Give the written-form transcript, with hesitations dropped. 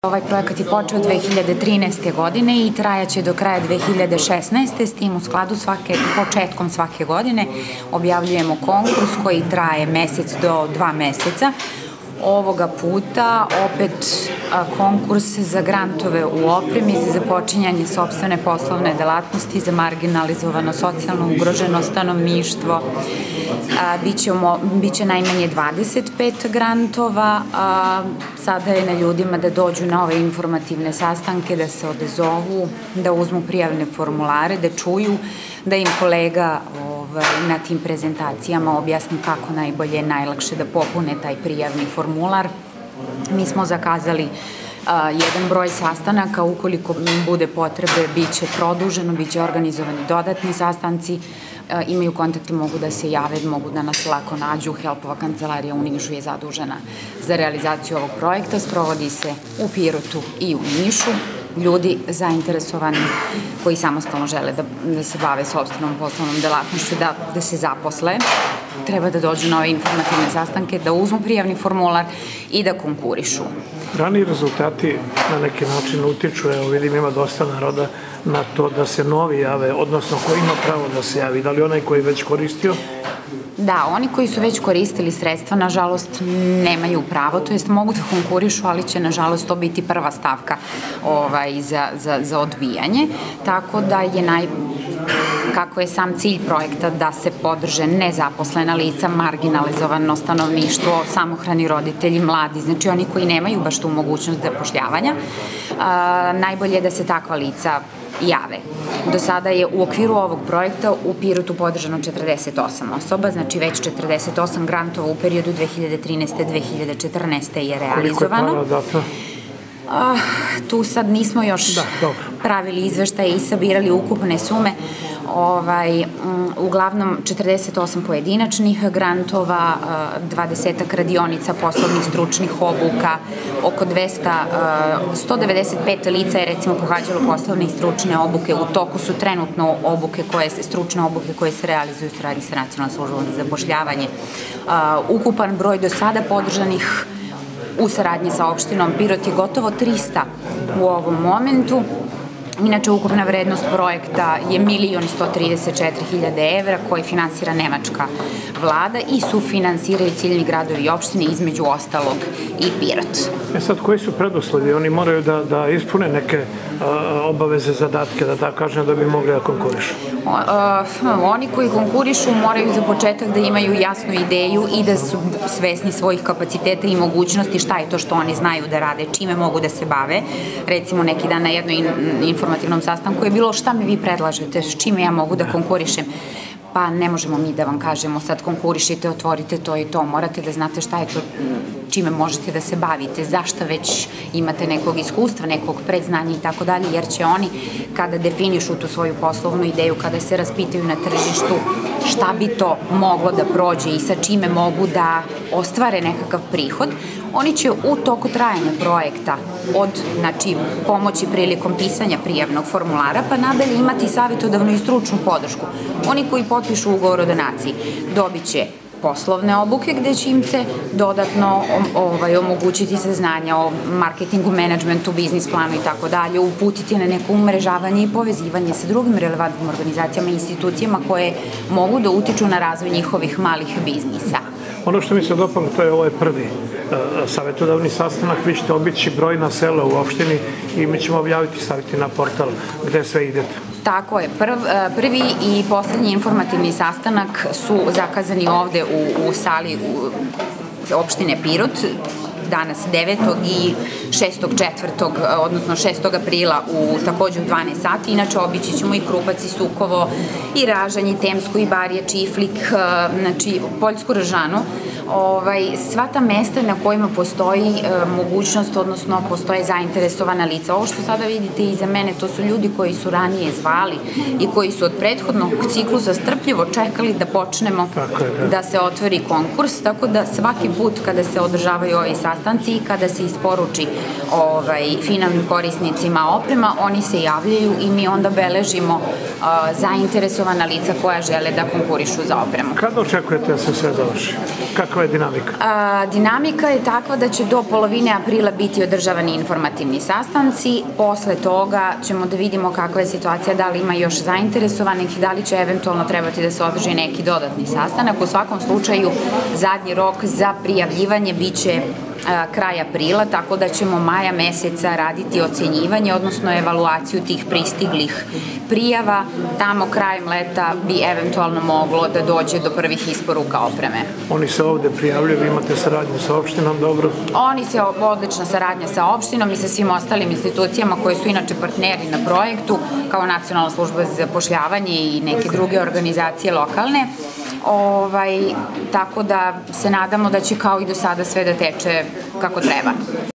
Ovaj projekat je počeo 2013. godine i trajaće do kraja 2016. S tim u skladu početkom svake godine objavljujemo konkurs koji traje mesec do 2 meseca. Ovoga puta opet konkurs za grantove u opremi za započinjanje sopstvene poslovne delatnosti za marginalizovano, socijalno ugroženo stanovništvo. Biće najmanje 25 grantova. Sada je na ljudima da dođu na ove informativne sastanke, da se odazovu, da uzmu prijavne formulare, da čuju, da im kolega na tim prezentacijama objasni kako najbolje, najlakše da popune taj prijavni formular. Mi smo zakazali jedan broj sastanaka, ukoliko bude potrebe, biće produženo, biće organizovani dodatni sastanci, imaju kontakte, mogu da se jave, mogu da nas lako nađu. Helpova kancelarija u Nišu je zadužena za realizaciju ovog projekta, sprovodi se u Pirotu i u Nišu. Ljudi zainteresovani koji samostalno žele da se bave sopstvenom poslovnom delatnošću, da se zaposle, treba da dođu na ove informativne sastanke, da uzmu prijavni formular i da konkurišu. Rani rezultati na neki način utiču, evo vidim ima dosta naroda na to da se novi jave, odnosno ko ima pravo da se javi, da li onaj koji je već koristio? Da, oni koji su već koristili sredstva, nažalost, nemaju pravo, to jest mogu da konkurišu, ali će, nažalost, to biti prva stavka za odbijanje, tako da je kako je sam cilj projekta da se podrže nezaposlena lica, marginalizovano stanovništvo, samohrani roditelji, mladi, znači oni koji nemaju baš tu mogućnost zapošljavanja, najbolje je da se takva lica jave. Do sada je u okviru ovog projekta u Pirotu podržano 48 osoba, znači već 48 grantova u periodu 2013-2014. je realizovano. Koliko je para dato? Tu sad nismo još pravili izveštaje i sabirali ukupne sume. Uglavnom 48 pojedinačnih grantova, 20 radionica, poslovnih stručnih obuka, oko 195 lica je recimo pohađalo poslovne i stručne obuke. U toku su trenutno stručne obuke koje se realizuju u saradnji sa Nacionalnom službom za zapošljavanje. Ukupan broj do sada podržanih u saradnji sa opštinom Pirot je gotovo 300 u ovom momentu. Inače, ukupna vrednost projekta je 1.134.000 evra koji finansira nemačka vlada i sufinansiraju ciljni gradovi i opštine, između ostalog i Pirot. Sad, koji su preduslovi? Oni moraju da ispune neke obaveze, zadatke, da tako kažem, da bi mogli da konkurišu? Oni koji konkurišu moraju za početak da imaju jasnu ideju i da su svesni svojih kapaciteta i mogućnosti, šta je to što oni znaju da rade, čime mogu da se bave. Recimo, neki dan na jednoj informativnom sastanku je bilo šta mi vi predlažete, s čime ja mogu da konkurišem. Pa ne možemo mi da vam kažemo sad konkurišite, otvorite to i to, morate da znate šta je to, čime možete da se bavite, zašto već imate nekog iskustva, nekog predznanja i tako dalje, jer će oni kada definišu tu svoju poslovnu ideju, kada se raspitaju na tržištu šta bi to moglo da prođe i sa čime mogu da ostvare nekakav prihod, oni će u toku trajanja projekta od pomoći prilikom pisanja prijavnog formulara pa nadalje imati savjetodavnu i stručnu podršku. Oni koji potpišu ugovor o donaciji dobit će poslovne obuke gde će im se dodatno omogućiti saznanja o marketingu, menadžmentu, biznis planu i tako dalje, uputiti na neko umrežavanje i povezivanje sa drugim relevantnim organizacijama i institucijama koje mogu da utiču na razvoj njihovih malih biznisa. Ono što mi se dopalo, to je ovaj prvi savjetodavni sastanak, vi ćete obići brojna sela u opštini i mi ćemo objaviti, staviti na portal gde sve idete. Tako je. Prvi i poslednji informativni sastanak su zakazani ovde u sali opštine Pirot, danas 9. i 6.4. odnosno 6. aprila takođe u 12 sati. Inače, obići ćemo i Krupac, i Sukovo, i Ražanj, i Temsko, i Barije, Čiflik, znači Poljsku Ražanu. Sva ta mesta na kojima postoji mogućnost, odnosno postoje zainteresovana lica. Ovo što sada vidite iza mene, to su ljudi koji su ranije zvali i koji su od prethodnog ciklusa strpljivo čekali da počnemo da se otvori konkurs, tako da svaki put kada se održavaju ovi sastanci i kada se isporuči finalnim korisnicima oprema, oni se javljaju i mi onda beležimo zainteresovana lica koja žele da konkurišu za opremu. Kada očekujete da se sve završi? Kako kakva je dinamika? Dinamika je takva da će do polovine aprila biti održavani informativni sastanci, posle toga ćemo da vidimo kakva je situacija, da li ima još zainteresovanih, da li će eventualno trebati da se održi neki dodatni sastanak. U svakom slučaju, zadnji rok za prijavljivanje biće kraj aprila, tako da ćemo maja meseca raditi ocenjivanje, odnosno evaluaciju tih pristiglih prijava. Tamo krajem leta bi eventualno moglo da dođe do prvih isporuka opreme. Oni se ovde prijavljaju, vi imate saradnju sa opštinom, dobro? Oni se odlična saradnja sa opštinom i sa svim ostalim institucijama koje su inače partneri na projektu, kao Nacionalna služba za zapošljavanje i neke druge organizacije lokalne. Tako da se nadamo da će kao i do sada sve da teče kako treba.